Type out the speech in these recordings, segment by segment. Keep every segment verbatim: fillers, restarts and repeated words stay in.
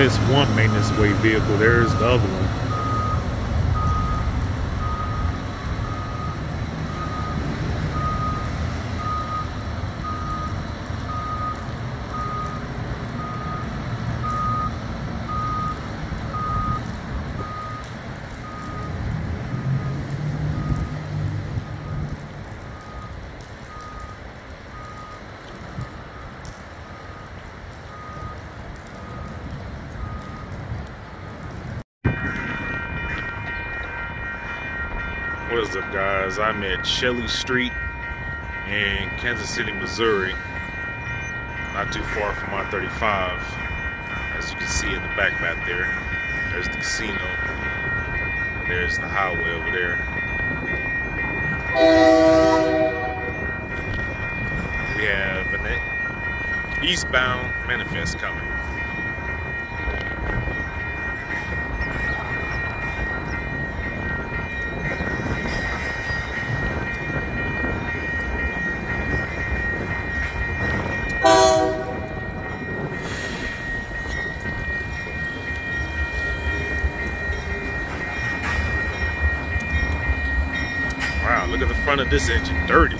this one maintenance way vehicle. There's the other one. What is up, guys? I'm at Shelley Street in Kansas City, Missouri, not too far from I thirty-five. As you can see in the back back there, there's the casino, and there's the highway over there. We have an eastbound manifest coming. Wow, look at the front of this engine, dirty.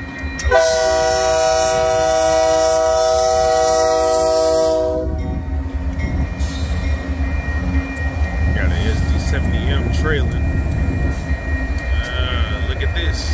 Got an S D seventy M trailing. Uh, look at this.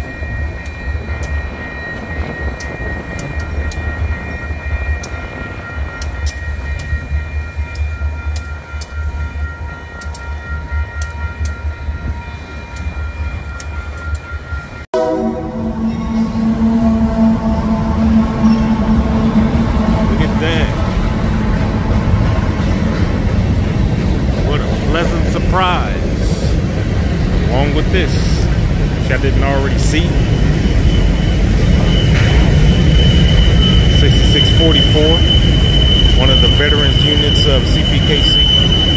Pleasant surprise along with this, which I didn't already see. sixty-six forty-four, one of the veterans units of C P K C.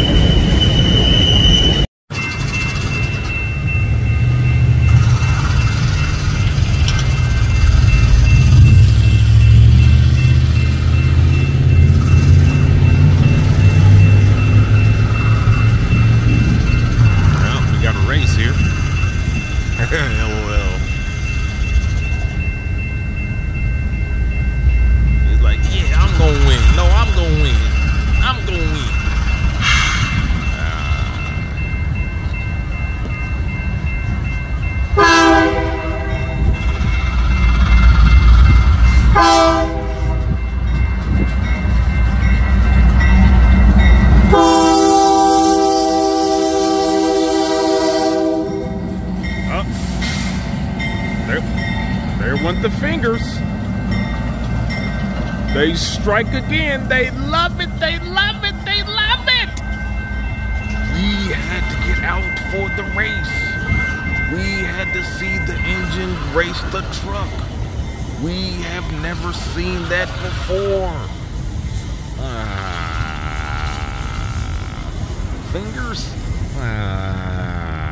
LOL. He's like, yeah, I'm gonna win. No, I'm gonna win. I'm gonna win. There went the fingers. They strike again. They love it. They love it. They love it. We had to get out for the race. We had to see the engine race the truck. We have never seen that before. Uh, fingers? Uh,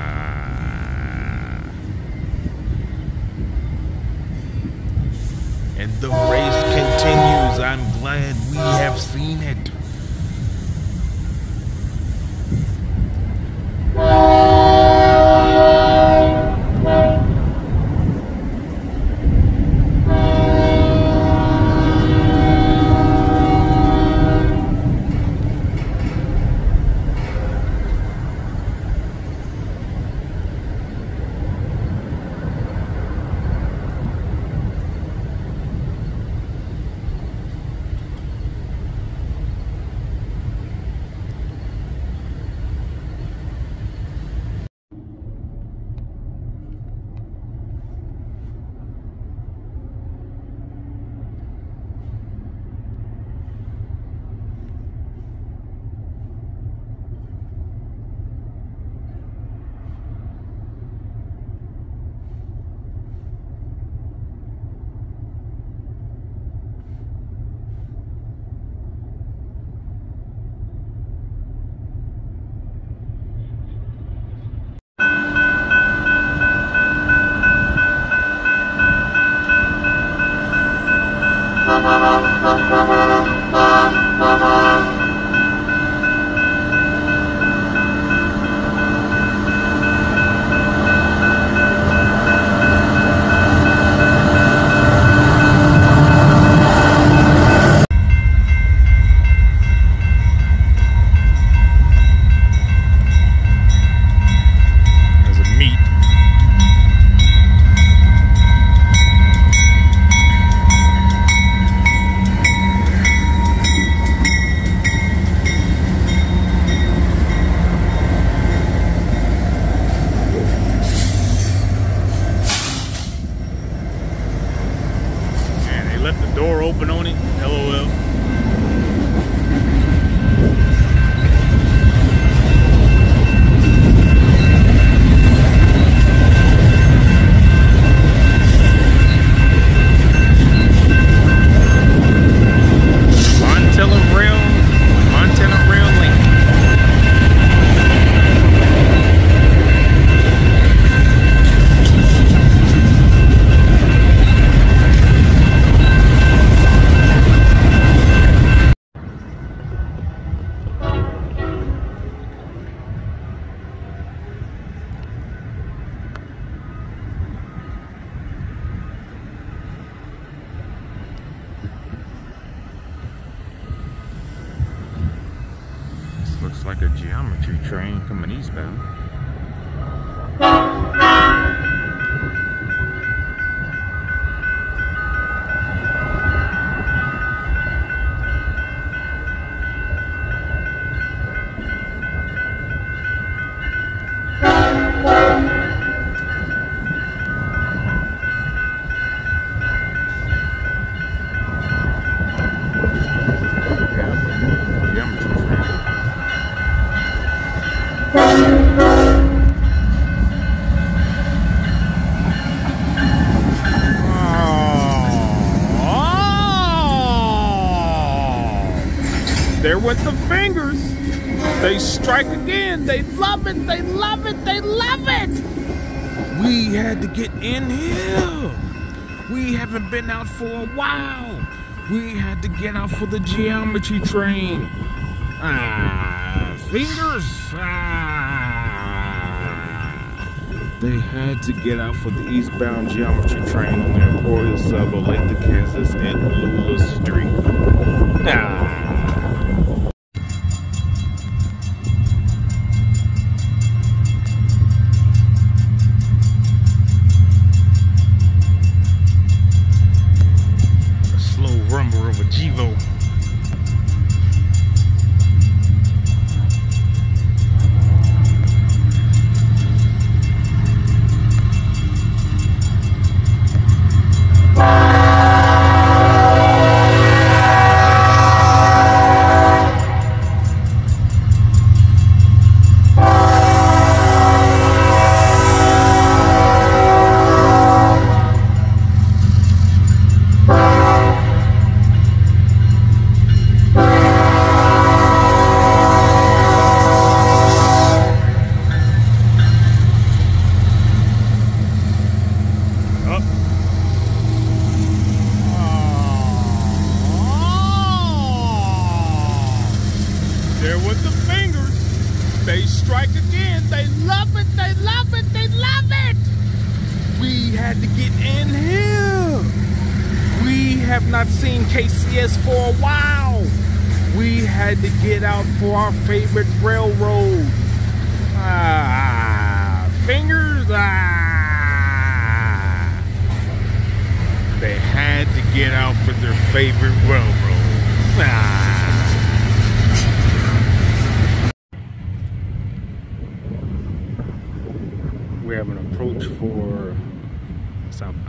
And the race continues. I'm glad we have seen it. open on it. LOL. Montana Rail, Montana Rail Link. Looks like a geometry train coming eastbound. There went the fingers. They strike again. They love it. They love it. They love it. We had to get in here. We haven't been out for a while. We had to get out for the geometry train. Ah, fingers. Ah. They had to get out for the eastbound geometry train on the Emporia Sub, Olathe, Kansas, and Lula Street. Ah. Rumble of a Gevo. There with the fingers. They strike again. They love it. They love it. They love it. We had to get in here. We have not seen K C S for a while. We had to get out for our favorite railroad. Ah, fingers. Ah. They had to get out for their favorite railroad. Ah. We have an approach for southbound.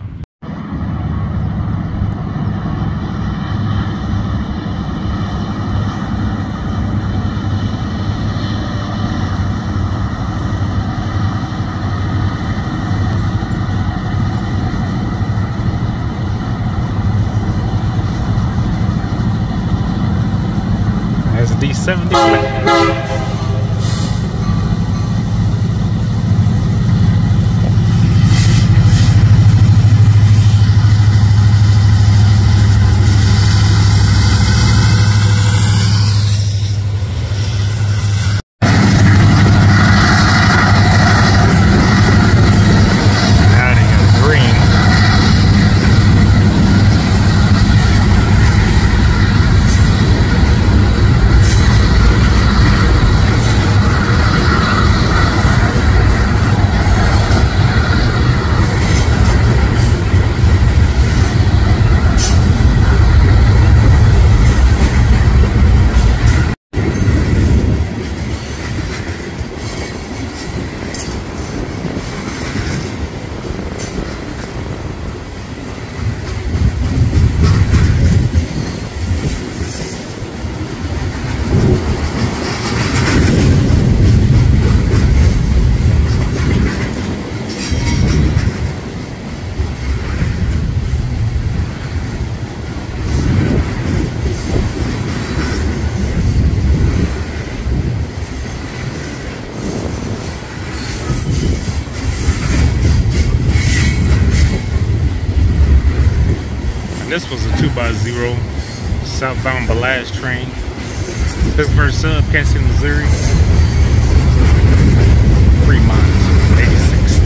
That's D seventy. This was a two by zero southbound Balazs train. Pittsburgh Sub, Kansas City, Missouri. Three miles, eighty-six.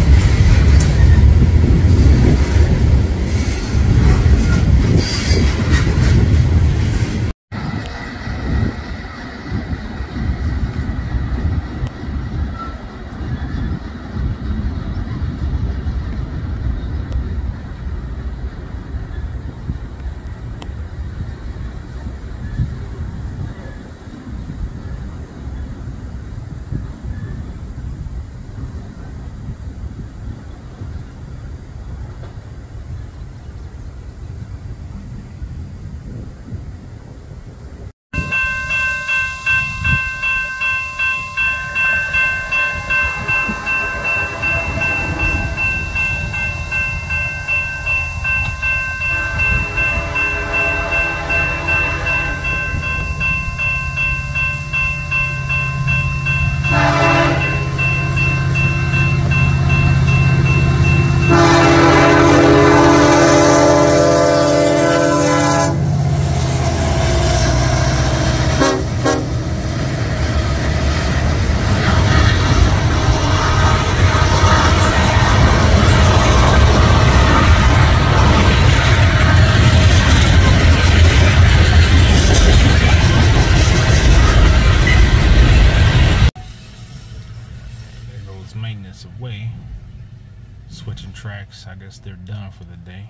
Maintenance away, switching tracks. I guess they're done for the day,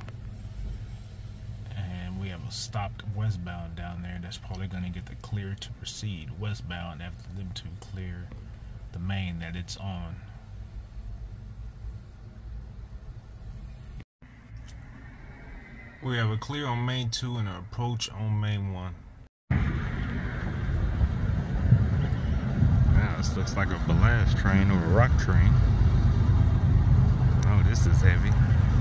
and we have a stopped westbound down there that's probably going to get the clear to proceed westbound after them to clear the main that it's on. We have a clear on main two and an approach on main one. This looks like a Balazs train or a rock train. Oh, this is heavy.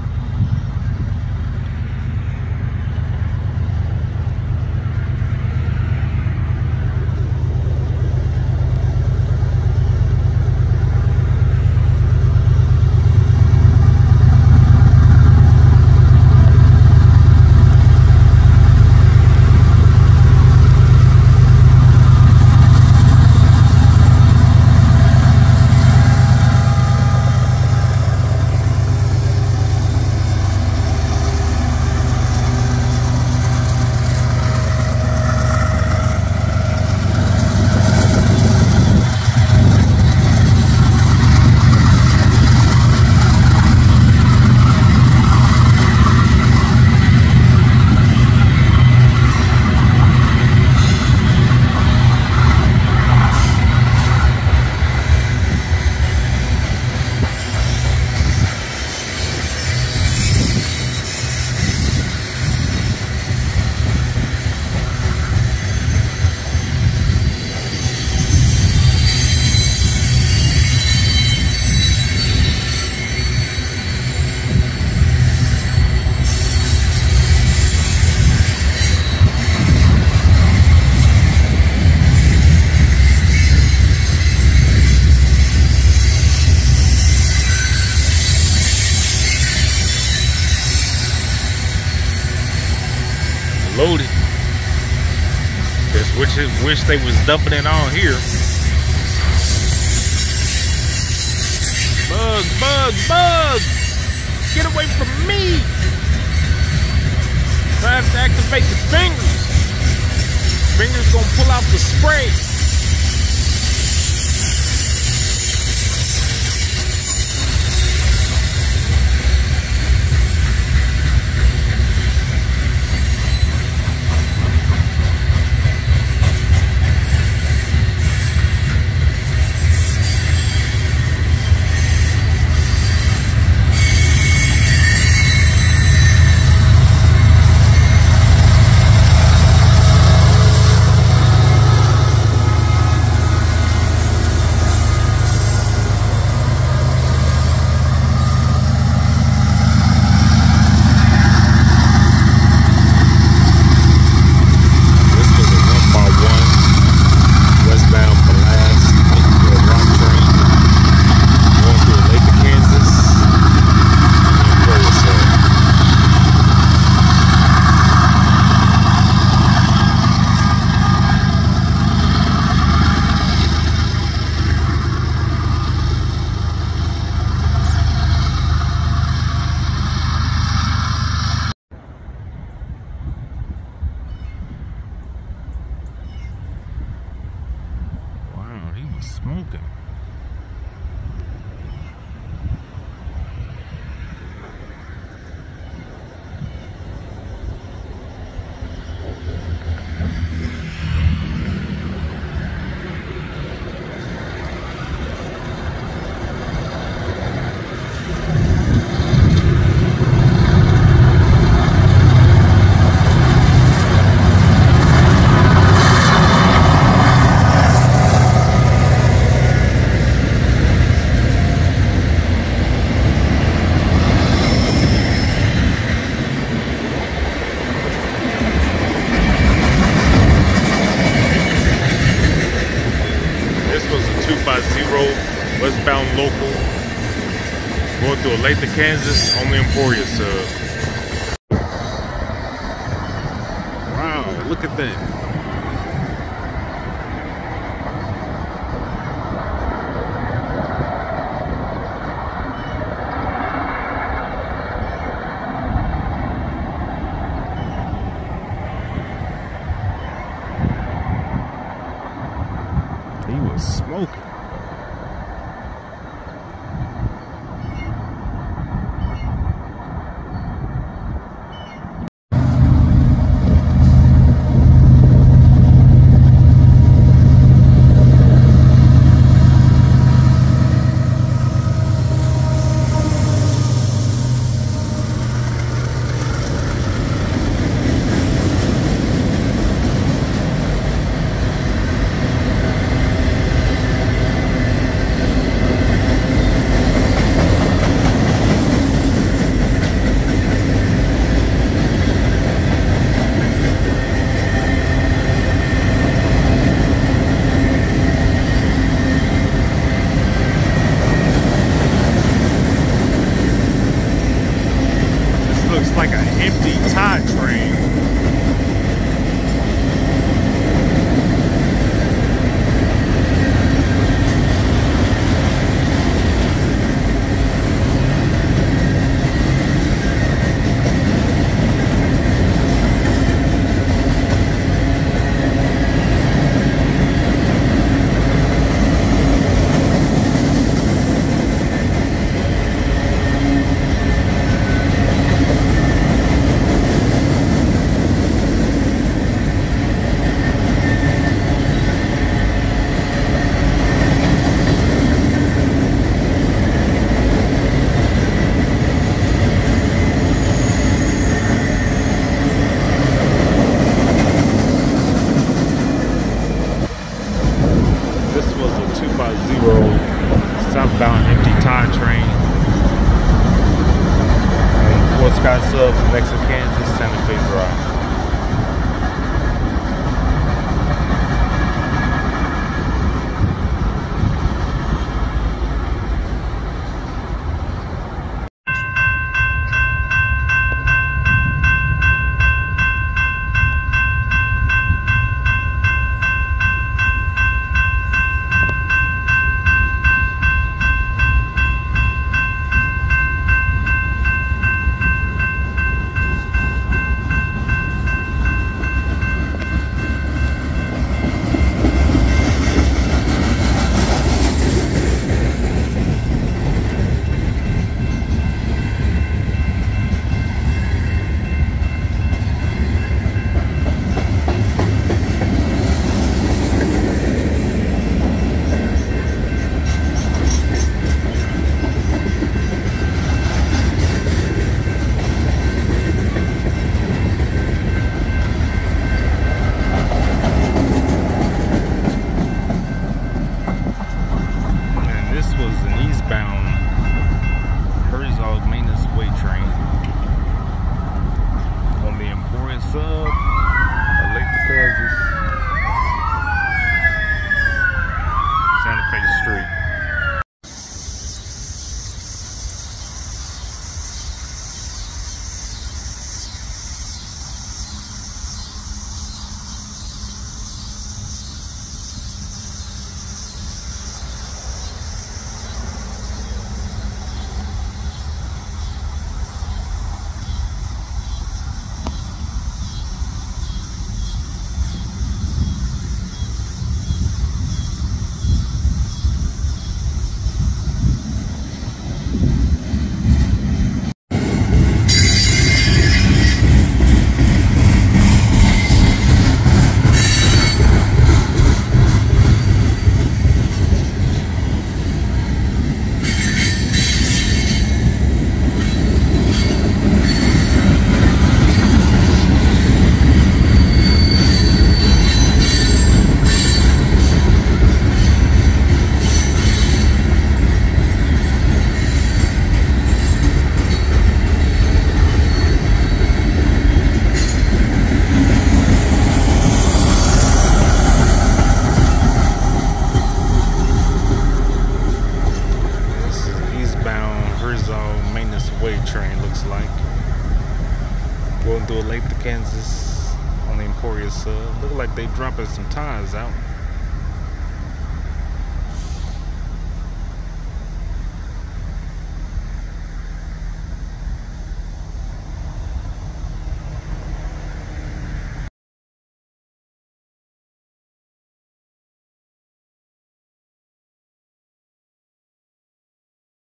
Loaded. Just wish, wish they was dumping it on here. Bug, bug, bug! Get away from me! I have to activate the fingers. Fingers gonna pull out the spray. Olathe, Kansas, only Emporia sub. Wow, look at that. He was smoking. Like an empty tie train. Southbound empty tie train. Fort Scott Sub, Lexa, Kansas, Santa Fe Drive. looks like. Going through Olathe, Kansas on the Emporia sub. Look like they dropping some tires out.